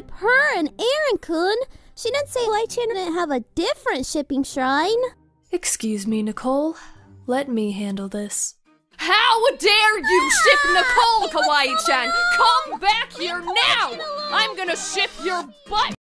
ship her and Aaron-kun. She didn't say Kawaii-chan didn't have a different shipping shrine. Excuse me, Nicole. Let me handle this. How dare you ship Nicole, Kawaii-chan! Come back here now! I'm gonna ship your butt!